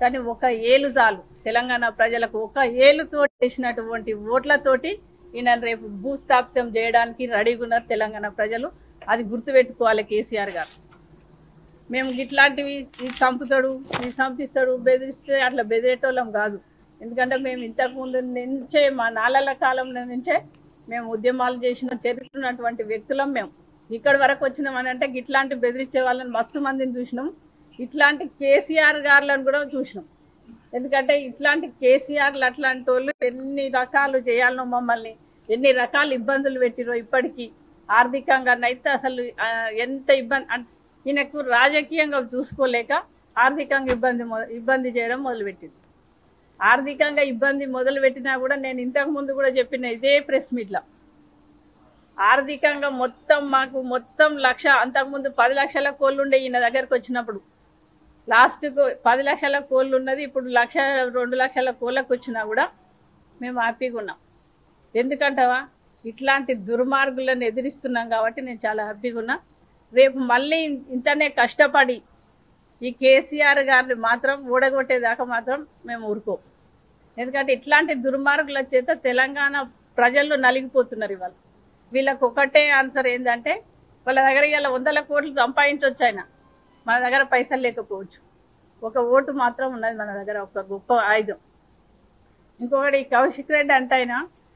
కానీ ఒక ఏలు చాలు తెలంగాణ ప్రజలకు ఒక ఏలుతో చేసినటువంటి ఓట్లతోటి ఈయన రేపు భూస్థాపితం చేయడానికి రెడీగా ఉన్నారు తెలంగాణ ప్రజలు. అది గుర్తుపెట్టుకోవాలి కేసీఆర్ గారు. మేము ఇట్లాంటివి చంపుతాడు చంపిస్తాడు బెదిరిస్తే అట్లా బెదిరేటోళ్ళం కాదు. ఎందుకంటే మేము ఇంతకుముందు నుంచే మా నాన్నల కాలం నుంచే మేము ఉద్యమాలు చేసిన చరిత్రన్నటువంటి వ్యక్తులం. మేము ఇక్కడి వరకు వచ్చినామని అంటే ఇట్లాంటి బెదిరించే వాళ్ళని మస్తు మందిని చూసినాం. ఇట్లాంటి కేసీఆర్ గారులను కూడా చూసినాం. ఎందుకంటే ఇట్లాంటి కేసీఆర్లు అట్లాంటి వాళ్ళు ఎన్ని రకాలు చేయాలనో మమ్మల్ని ఎన్ని రకాల ఇబ్బందులు పెట్టిరో ఇప్పటికీ ఆర్థికంగానైతే అసలు ఎంత ఇబ్బంది ఈయనకు రాజకీయంగా చూసుకోలేక ఆర్థికంగా ఇబ్బంది చేయడం మొదలుపెట్టింది. ఆర్థికంగా ఇబ్బంది మొదలుపెట్టినా కూడా నేను ఇంతకు ముందు కూడా చెప్పిన ఇదే ప్రెస్ మీట్లో ఆర్థికంగా మాకు మొత్తం లక్ష అంతకుముందు 10 లక్షల కోళ్ళు ఉండే ఈయన దగ్గరకు వచ్చినప్పుడు లాస్ట్కు 10 లక్షల కోళ్ళు ఉన్నది ఇప్పుడు 1-2 లక్షల కోళ్ళకు వచ్చినా కూడా మేము హ్యాపీగా ఉన్నాం. ఎందుకంటావా ఇట్లాంటి దుర్మార్గులను ఎదిరిస్తున్నాం కాబట్టి నేను చాలా హ్యాపీగా ఉన్నా. రేపు మళ్ళీ ఇంతనే కష్టపడి ఈ కేసీఆర్ గారిని మాత్రం ఓడగొట్టేదాకా మాత్రం మేము ఊరుకోం. ఎందుకంటే ఇట్లాంటి దుర్మార్గుల చేత తెలంగాణ ప్రజలు నలిగిపోతున్నారు. ఇవాళ వీళ్ళకి ఒకటే ఆన్సర్ ఏంటంటే వాళ్ళ దగ్గర ఇలా 100 కోట్లు సంపాదించవచ్చు. ఆయన మన దగ్గర పైసలు లేకపోవచ్చు, ఒక ఓటు మాత్రం ఉన్నది మన దగ్గర, ఒక గొప్ప ఆయుధం. ఇంకొకటి కౌశిక్ రెడ్డి అంటే ఆయన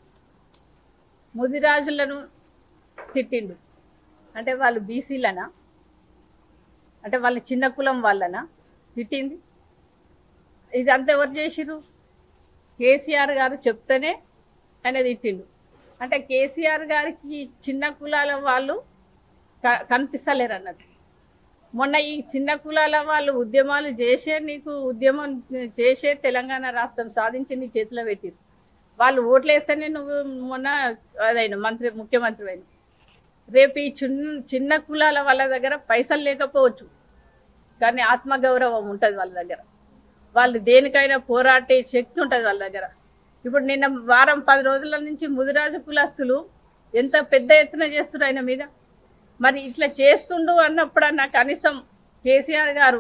ముదిరాజులను తిట్టిండు. అంటే వాళ్ళు బీసీలనా, అంటే వాళ్ళ చిన్న కులం వాళ్ళనా తిట్టింది? ఇదంతా ఎవరు చేసిరు? కేసీఆర్ గారు చెప్తేనే ఆయన తిట్టిండు. అంటే కేసీఆర్ గారికి చిన్న కులాల వాళ్ళు కనిపిస్తలేరు అన్నట్టు. మొన్న ఈ చిన్న కులాల వాళ్ళు ఉద్యమాలు ఉద్యమం చేసే తెలంగాణ రాష్ట్రం సాధించి నీ చేతిలో పెట్టిరు. వాళ్ళు ఓట్లు వేస్తేనే నువ్వు మొన్న అదైనా ముఖ్యమంత్రి అయిన. రేపు ఈ చిన్న కులాల వాళ్ళ దగ్గర పైసలు లేకపోవచ్చు, కానీ ఆత్మగౌరవం ఉంటుంది వాళ్ళ దగ్గర. వాళ్ళు దేనికైనా పోరాటే శక్తి ఉంటుంది వాళ్ళ దగ్గర. ఇప్పుడు నిన్న వారం 10 రోజుల నుంచి ముదిరాజు కులస్తులు ఎంత పెద్ద ఎత్తున చేస్తున్నారు ఆయన మీద. మరి ఇట్లా చేస్తుండు అన్నప్పుడన్నా కనీసం కేసీఆర్ గారు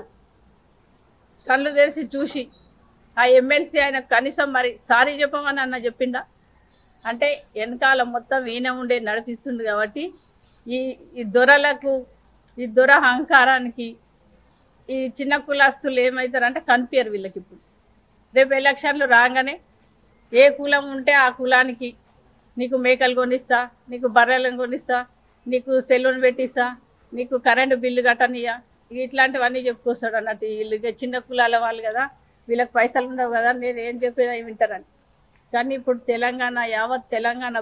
కళ్ళు తెరిచి చూసి ఆ ఎమ్మెల్సీ ఆయన కనీసం మరి సారీ చెప్పమని అన్న చెప్పిండా? అంటే వెనకాల మొత్తం ఈయన ఉండే నడిపిస్తుంది కాబట్టి ఈ దొరలకు ఈ దొర అహంకారానికి ఈ చిన్న కులస్తులు ఏమవుతారంటే కనిపించరు వీళ్ళకి. ఇప్పుడు రేపు ఎలక్షన్లు రాగానే ఏ కులం ఉంటే ఆ కులానికి నీకు మేకలు కొనిస్తా, నీకు బర్రెలను కొనిస్తా, నీకు సెలూన్ పెట్టిస్తా, నీకు కరెంటు బిల్లు కట్టనియా, ఇట్లాంటివన్నీ చెప్పుకొస్తాడు అన్నట్టు. వీళ్ళు చిన్న కులాల వాళ్ళు కదా, వీళ్ళకి పైసలు ఉండవు కదా, నేను ఏం చెప్పినా వింటారని. కానీ ఇప్పుడు యావత్ తెలంగాణ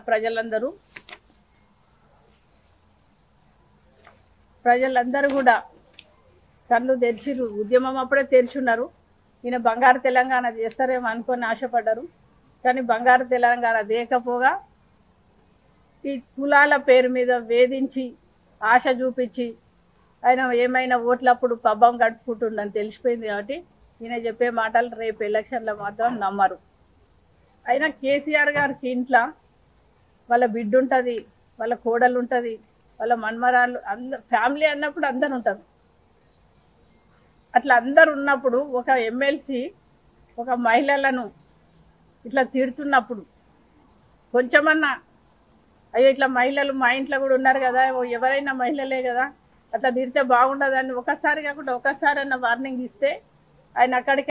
ప్రజలందరూ కూడా కళ్ళు తెరిచిరు. ఉద్యమం అప్పుడే తెరిచున్నారు. ఈయన బంగారు తెలంగాణ చేస్తారేమో అనుకొని ఆశపడ్డారు. కానీ బంగారు తెలంగాణ దేకపోగా ఈ కులాల పేరు మీద వేధించి ఆశ చూపించి ఆయన ఏమైనా ఓట్లప్పుడు పబ్బం గడుపుకుంటుండని తెలిసిపోయింది. కాబట్టి ఈయన చెప్పే మాటలు రేపు ఎలక్షన్లో మాత్రం నమ్మరు. అయినా కేసీఆర్ గారికి ఇంట్లో వాళ్ళ బిడ్డ ఉంటుంది, వాళ్ళ కోడలు ఉంటుంది, వాళ్ళ మన్మరాళ్ళు, ఫ్యామిలీ అన్నప్పుడు అందరు ఉంటారు. అట్లా అందరు ఉన్నప్పుడు ఒక ఎమ్మెల్సీ ఒక మహిళలను ఇట్లా తిడుతున్నప్పుడు కొంచెమన్నా అయ్యో ఇట్లా మహిళలు మా ఇంట్లో కూడా ఉన్నారు కదా, ఎవరైనా మహిళలే కదా, అట్లా తిడితే బాగుండదని ఒకసారి కాకుండా ఒకసారి అన్న వార్నింగ్ ఇస్తే ఆయన అక్కడికి